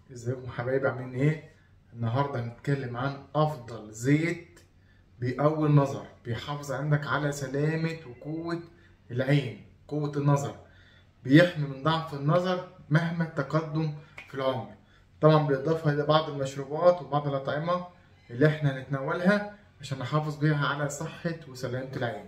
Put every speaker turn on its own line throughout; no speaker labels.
ازيكم حبايبي عاملين ايه؟ النهارده هنتكلم عن افضل زيت بيقوي النظر، بيحافظ عندك على سلامة وقوة العين، قوة النظر، بيحمي من ضعف النظر مهما التقدم في العمر. طبعا بالإضافة إلى بعض المشروبات وبعض الأطعمة اللي احنا هنتناولها عشان نحافظ بيها على صحة وسلامة العين.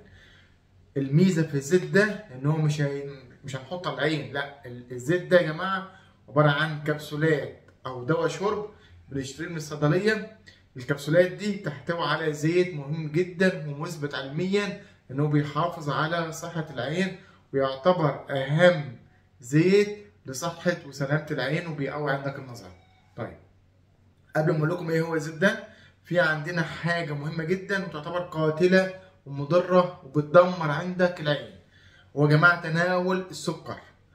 الميزة في الزيت ده إن هو مش هنحط على العين، لا، الزيت ده يا جماعة عبارة عن كبسولات أو دواء شرب بنشتريه من الصيدلية. الكبسولات دي تحتوي على زيت مهم جدا ومثبت علميا إنه بيحافظ على صحة العين، ويعتبر أهم زيت لصحة وسلامة العين وبيقوي عندك النظر. طيب، قبل ما اقول لكم ايه هو الزيت ده، في عندنا حاجه مهمه جدا وتعتبر قاتله ومضره وبتدمر عندك العين، وهو يا جماعه تناول السكر،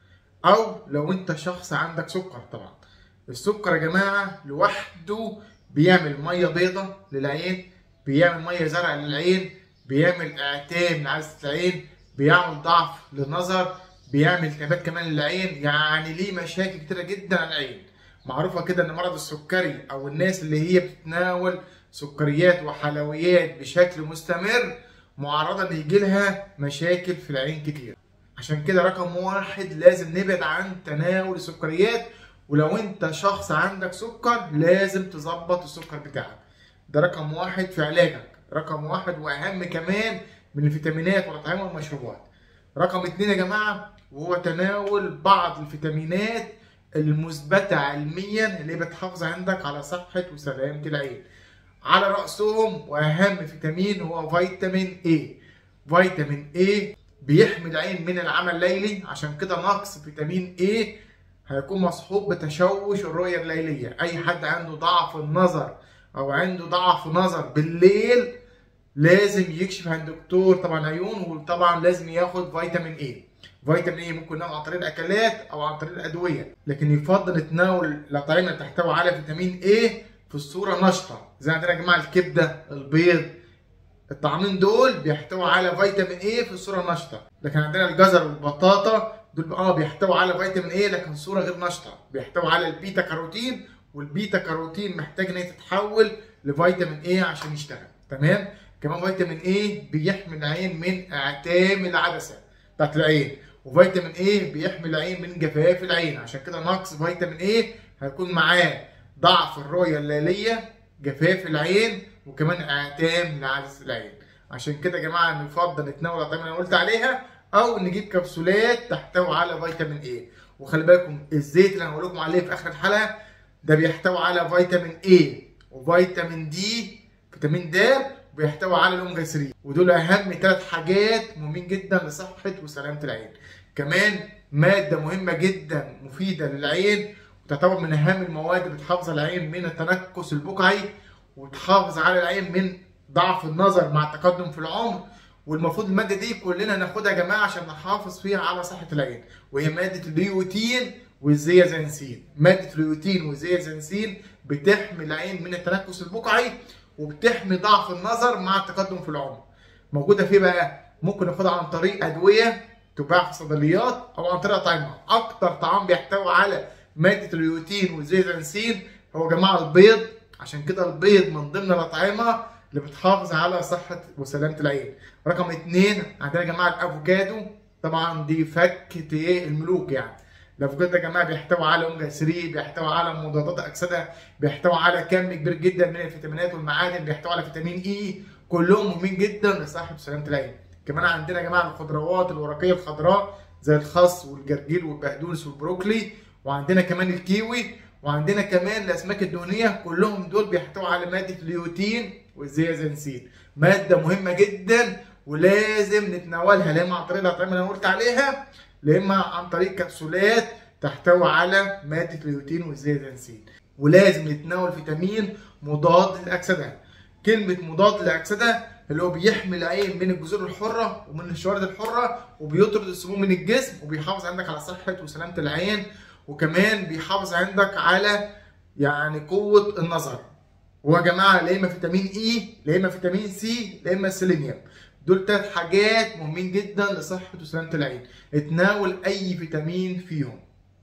او لو انت شخص عندك سكر. طبعا السكر يا جماعه لوحده بيعمل ميه بيضه للعين، بيعمل ميه زرقاء للعين، بيعمل اعتام لعدسه العين، بيعمل ضعف للنظر، بيعمل التهابات كمان للعين، يعني ليه مشاكل كتيره جدا على العين. معروفه كده ان مرض السكري او الناس اللي هي بتتناول سكريات وحلويات بشكل مستمر معرضه ان يجي لها مشاكل في العين كتير. عشان كده رقم واحد لازم نبعد عن تناول السكريات، ولو انت شخص عندك سكر لازم تظبط السكر بتاعك. ده رقم واحد في علاجك، رقم واحد واهم كمان من الفيتامينات والاطعمه والمشروبات. رقم اتنين يا جماعه وهو تناول بعض الفيتامينات المثبته علميا اللي بتحافظ عندك على صحه وسلامه العين. على رأسهم وأهم فيتامين هو فيتامين A. فيتامين A بيحمي العين من العمى الليلي، عشان كده نقص فيتامين A هيكون مصحوب بتشوش الرؤية الليلية. أي حد عنده ضعف النظر أو عنده ضعف نظر بالليل لازم يكشف عند دكتور طبعا عيون، وطبعا لازم ياخد فيتامين A. فيتامين A ممكن ناخده عن طريق الأكلات أو عن طريق الأدوية، لكن يفضل نتناول الأطعمة اللي تحتوي على فيتامين A في الصورة نشطة. زي عندنا يا جماعة الكبدة، البيض، الطعامين دول بيحتوي على فيتامين A في الصورة نشطة. لكن عندنا الجزر والبطاطا دول بيحتوي على فيتامين A لكن صورة غير نشطة، بيحتوي على البيتا كاروتين، والبيتا كاروتين محتاج ان هي تتحول لفيتامين A عشان يشتغل. تمام؟ كمان فيتامين A بيحمي العين من اعتام العدسة بتاعت العين، وفيتامين A بيحمي العين من جفاف العين. عشان كده نقص فيتامين A هيكون معاه ضعف الرؤية الليلية، جفاف العين، وكمان اعتام لعدسة العين. عشان كده يا جماعة نفضل نتناول الأطعمة اللي أنا قلت عليها أو نجيب كبسولات تحتوي على فيتامين A. وخلي بالكم الزيت اللي هقول لكم عليه في آخر الحلقة ده بيحتوي على فيتامين A وفيتامين D، فيتامين د، وبيحتوي على الأوميجا 3، ودول أهم 3 حاجات مهمين جدا لصحة وسلامة العين. كمان مادة مهمة جدا مفيدة للعين وتعتبر من أهم المواد اللي بتحافظ على العين من التنكس البقعي، وتحافظ على العين من ضعف النظر مع التقدم في العمر. والمفروض المادة دي كلنا ناخدها يا جماعة عشان نحافظ فيها على صحة العين، وهي مادة البيوتين والزيازانسين. مادة البيوتين والزيازانسين بتحمي العين من التنكس البقعي وبتحمي ضعف النظر مع التقدم في العمر. موجودة فيه بقى، ممكن ناخدها عن طريق أدوية تباع في الصيدليات أو عن طريق أطعمة. أكتر طعام بيحتوي على مادة البيوتين والزيازانسين هو يا جماعة البيض. عشان كده البيض من ضمن الأطعمة اللي بتحافظ على صحة وسلامة العين. رقم 2 عندنا يا جماعة الأفوكادو. طبعا دي فكة الملوك يعني. الأفوكادو ده يا جماعة بيحتوي على أوميجا 3، بيحتوي على مضادات أكسدة، بيحتوي على كم كبير جدا من الفيتامينات والمعادن، بيحتوي على فيتامين إي، كلهم مهمين جدا لصحة وسلامة العين. كمان عندنا يا جماعة الخضروات الورقية الخضراء زي الخس والجرجير والبقدونس والبروكلي، وعندنا كمان الكيوي، وعندنا كمان الاسماك الدهنيه. كلهم دول بيحتوي على ماده اليوتين والزيازانسين، ماده مهمه جدا ولازم نتناولها لا اما عن طريق الاطعمه اللي انا قلت عليها، لا اما عن طريق كبسولات تحتوي على ماده اليوتين والزيازانسين. ولازم نتناول فيتامين مضاد للاكسده. كلمه مضاد للاكسده اللي هو بيحمي العين من الجذور الحره ومن الشوارد الحره، وبيطرد السموم من الجسم، وبيحافظ عندك على صحه وسلامه العين، وكمان بيحافظ عندك على يعني قوة النظر. ويا جماعة لا اما فيتامين اي، لا اما فيتامين سي، لا اما السيلينيوم. دول 3 حاجات مهمين جدا لصحة وسلامة العين. اتناول اي فيتامين فيهم.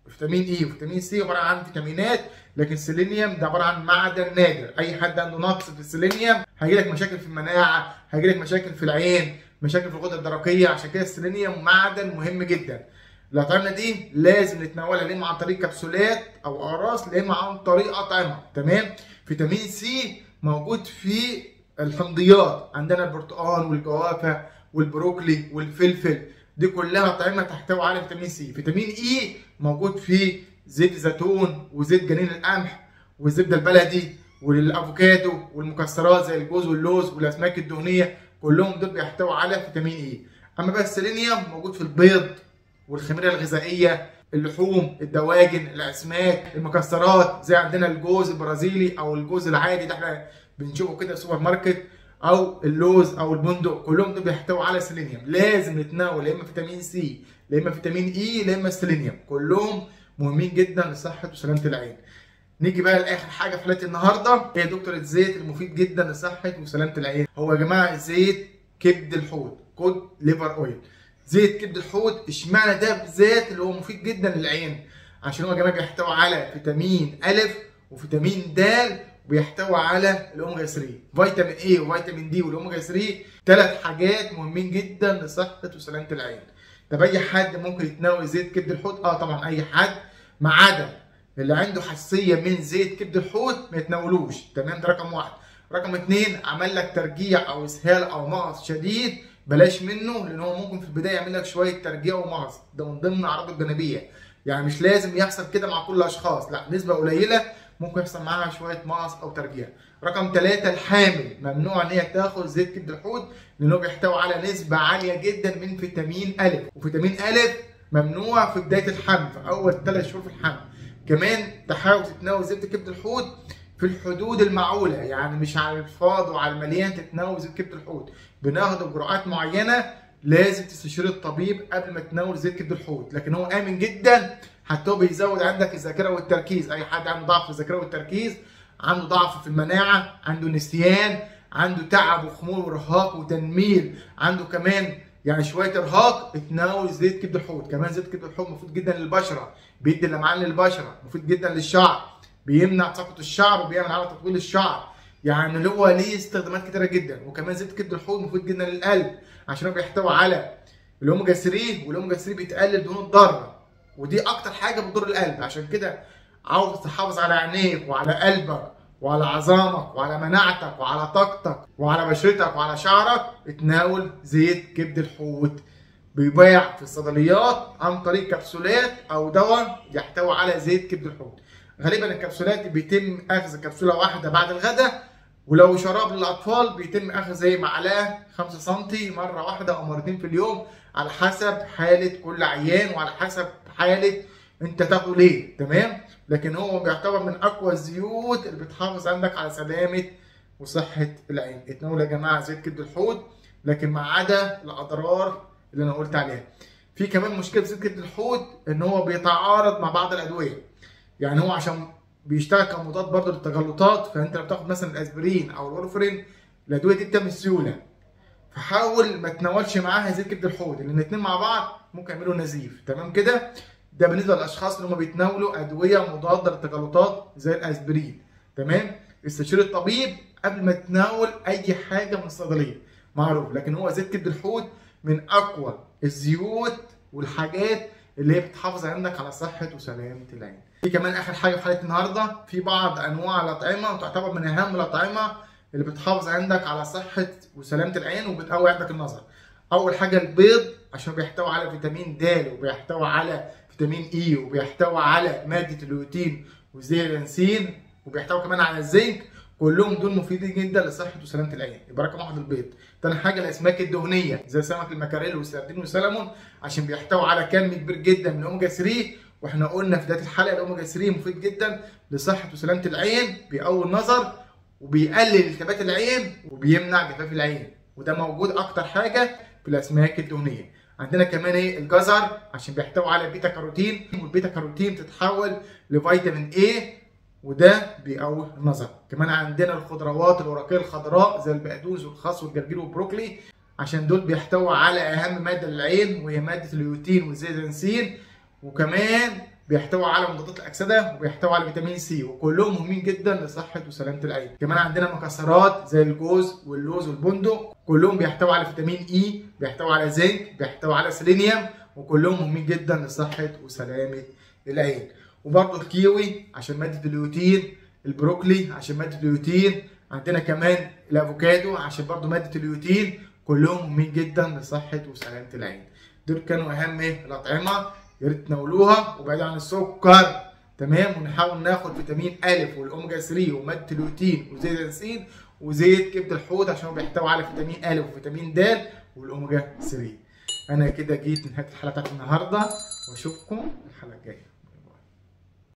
فيتامين اي وفيتامين سي عباره عن فيتامينات، لكن السيلينيوم ده عباره عن معدن نادر. اي حد عنده نقص في السيلينيوم هيجيلك مشاكل في المناعه، هيجيلك مشاكل في العين، مشاكل في الغده الدرقيه. عشان كده السيلينيوم معدن مهم جدا. الاطعمه دي لازم نتناولها يا اما عن طريق كبسولات او اقراص، يا اما عن طريق اطعمه. تمام. فيتامين سي موجود في الحمضيات، عندنا البرتقال والجوافه والبروكلي والفلفل، دي كلها اطعمه تحتوي على فيتامين سي. فيتامين اي موجود في زيت الزيتون وزيت جنين القمح والزبده البلدي والافوكادو والمكسرات زي الجوز واللوز والاسماك الدهنيه، كلهم دول بيحتووا على فيتامين اي. اما بقى السيلينيوم موجود في البيض والخميره الغذائيه، اللحوم، الدواجن، الاسماك، المكسرات زي عندنا الجوز البرازيلي او الجوز العادي ده احنا بنشوفه كده في السوبر ماركت، او اللوز او البندق، كلهم دول بيحتووا على سيلينيوم. لازم نتناول يا اما فيتامين سي يا اما فيتامين اي يا اما السيلينيوم، كلهم مهمين جدا لصحه وسلامه العين. نيجي بقى لاخر حاجه في حلقه النهارده، هي دكتور الزيت المفيد جدا لصحه وسلامه العين. هو يا جماعه زيت كبد الحوت، كود ليفر اويل. زيت كبد الحوت اشمعنى ده بالذات اللي هو مفيد جدا للعين؟ عشان هو يا جماعه بيحتوي على فيتامين ا وفيتامين د، وبيحتوي على الاوميجا 3، فيتامين اي وفيتامين دي والاوميجا 3، ثلاث حاجات مهمين جدا لصحه وسلامه العين. طب اي حد ممكن يتناول زيت كبد الحوت؟ طبعا اي حد، ما عدا اللي عنده حساسيه من زيت كبد الحوت ما يتناولوش. تمام، ده رقم واحد. رقم اتنين، عمل لك ترجيع او اسهال او مغص شديد، بلاش منه، لان هو ممكن في البدايه يعمل لك شويه ترجيع ومغص، ده من ضمن اعراضه الجانبيه. يعني مش لازم يحصل كده مع كل الاشخاص، لا، نسبه قليله ممكن يحصل معاها شويه مغص او ترجيع. رقم ثلاثة، الحامل ممنوع ان هي تاخد زيت كبد الحوت، لانه بيحتوي على نسبه عاليه جدا من فيتامين ا، وفيتامين ا ممنوع في بدايه الحمل، في اول 3 شهور في الحمل. كمان تحاول تتناول زيت كبد الحوت في الحدود المعقوله، يعني مش على الفاضي وعلى المليان تتناول زيت كبد الحوت، بناخده بجرعات معينه. لازم تستشير الطبيب قبل ما تناول زيت كبد الحوت، لكن هو امن جدا، حتى هو بيزود عندك الذاكره والتركيز. اي حد عنده ضعف في الذاكره والتركيز، عنده ضعف في المناعه، عنده نسيان، عنده تعب وخمول وارهاق وتنميل، عنده كمان يعني شويه ارهاق، اتناول زيت كبد الحوت. كمان زيت كبد الحوت مفيد جدا للبشره، بيدي لمعان للبشره، مفيد جدا للشعر، بيمنع تساقط الشعر وبيعمل على تطويل الشعر، يعني اللي هو ليه استخدامات كتيره جدا. وكمان زيت كبد الحوت مفيد جدا للقلب، عشان هو بيحتوي على الاوميجا 3، والاوميجا 3 بتقلل الدهون الضاره، ودي اكتر حاجه بتضر القلب. عشان كده عاوز تحافظ على عينيك وعلى قلبك وعلى عظامك وعلى مناعتك وعلى طاقتك وعلى بشرتك وعلى شعرك، اتناول زيت كبد الحوت. بيباع في الصيدليات عن طريق كبسولات او دواء يحتوي على زيت كبد الحوت. غالبا الكبسولات دي بيتم اخذ كبسوله واحده بعد الغداء، ولو شراب للاطفال بيتم اخذ زي معلقه 5 سم مره واحده او مرتين في اليوم، على حسب حاله كل عيان وعلى حسب حاله انت تاخده ليه. تمام. لكن هو بيعتبر من اقوى الزيوت اللي بتحافظ عندك على سلامه وصحه العين. اتناولوا يا جماعه زيت كبد الحوت، لكن ما عدا الاضرار اللي انا قلت عليها. في كمان مشكله في زيت كبد الحوت ان هو بيتعارض مع بعض الادويه، يعني هو عشان بيشتغل كمضاد برضه للتجلطات، فانت لو بتاخد مثلا الاسبرين او الورفرين، الادويه دي بتعمل سيوله، فحاول ما تناولش معاها زيت كبد الحوت، لان الاثنين مع بعض ممكن يعملوا نزيف. تمام كده؟ ده بالنسبه للاشخاص اللي هم بيتناولوا ادويه مضاده للتجلطات زي الاسبرين. تمام؟ استشير الطبيب قبل ما تناول اي حاجه من الصيدليه، معروف. لكن هو زيت كبد الحوت من اقوى الزيوت والحاجات اللي هي بتحافظ عندك على صحه وسلامه العين. في كمان اخر حاجه في حلقه النهارده، في بعض انواع الاطعمه وتعتبر من اهم الاطعمه اللي بتحافظ عندك على صحه وسلامه العين وبتقوي عندك النظر. اول حاجه البيض، عشان بيحتوي على فيتامين د وبيحتوي على فيتامين اي وبيحتوي على ماده اللوتين والزيلانسين وبيحتوي كمان على الزنك، كلهم دول مفيدين جدا لصحه وسلامه العين. يبقى رقم واحد البيض. تاني حاجه الاسماك الدهنيه زي سمك المكاريل والسردين والسلمون، عشان بيحتوي على كم كبير جدا من الاوميجا 3، واحنا قلنا في بدايه الحلقه الاوميجا 3 مفيد جدا لصحه وسلامه العين، بيقوي النظر وبيقلل التهابات العين وبيمنع جفاف العين، وده موجود اكتر حاجه في الاسماك الدهنيه. عندنا كمان الجزر، عشان بيحتوي على بيتا كاروتين، والبيتا كاروتين بتتحول لفيتامين اي وده بيقوي النظر. كمان عندنا الخضروات الورقيه الخضراء زي البقدونس والخس والجرجير والبروكلي، عشان دول بيحتوي على اهم ماده للعين وهي ماده الليوتين والزيلانسين. وكمان بيحتوي على مضادات الاكسده وبيحتوي على فيتامين سي، وكلهم مهمين جدا لصحه وسلامه العين. كمان عندنا مكسرات زي الجوز واللوز والبندق، كلهم بيحتوي على فيتامين اي، بيحتوي على زنك، بيحتوي على سيلينيوم، وكلهم مهمين جدا لصحه وسلامه العين. وبرده الكيوي عشان ماده اليوتين، البروكلي عشان ماده اليوتين، عندنا كمان الافوكادو عشان برده ماده اليوتين، كلهم مهمين جدا لصحه وسلامه العين. دول كانوا اهم الاطعمه، يا ريت تناولوها وبعيد عن السكر، تمام. ونحاول ناخد فيتامين ا والاوميجا 3 وماده اليوتين وزيت الزنسين وزيت كبد الحوت عشان هو بيحتوي على فيتامين ا وفيتامين د والاوميجا 3. انا كده جيت نهايه الحلقه بتاعت النهارده، واشوفكم الحلقه الجايه.